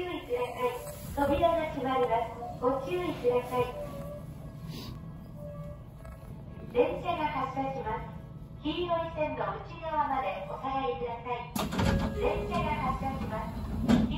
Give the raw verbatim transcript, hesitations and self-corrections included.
意ください。扉が閉まります。ご注意ください。電車が発車します。黄色い線の内側までお下がりください。電車が発車します。